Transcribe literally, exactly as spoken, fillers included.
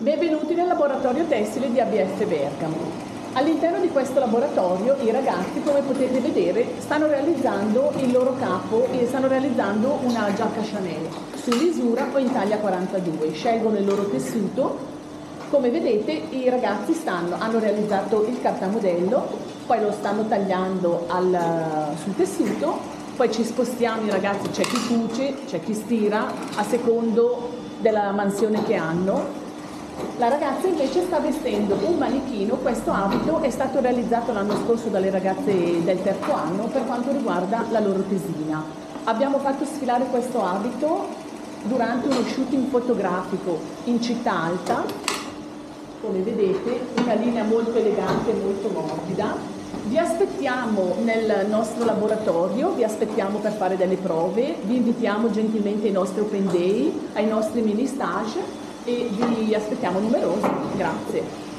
Benvenuti nel laboratorio tessile di A B F Bergamo. All'interno di questo laboratorio i ragazzi, come potete vedere, stanno realizzando il loro capo e stanno realizzando una giacca Chanel su misura o in taglia quarantadue. Scelgono il loro tessuto. Come vedete i ragazzi stanno, hanno realizzato il cartamodello, poi lo stanno tagliando al, sul tessuto, poi ci spostiamo, i ragazzi c'è chi cuce, c'è chi stira a secondo della mansione che hanno. La ragazza invece sta vestendo un manichino. Questo abito è stato realizzato l'anno scorso dalle ragazze del terzo anno per quanto riguarda la loro tesina. Abbiamo fatto sfilare questo abito durante uno shooting fotografico in città alta, come vedete, una linea molto elegante e molto morbida. Vi aspettiamo nel nostro laboratorio, vi aspettiamo per fare delle prove, vi invitiamo gentilmente ai nostri open day, ai nostri mini stage, e vi aspettiamo numerosi. Grazie.